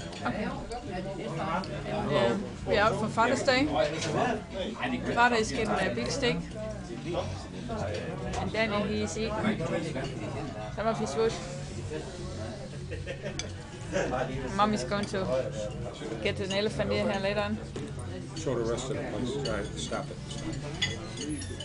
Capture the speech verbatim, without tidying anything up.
Okay. And uh, we're out for Father's Day. Father is getting a big steak. And Daniel, he is eating some of his food. Mom is going to get an elephant ear here later on. Show the rest of the place. Try to stop it.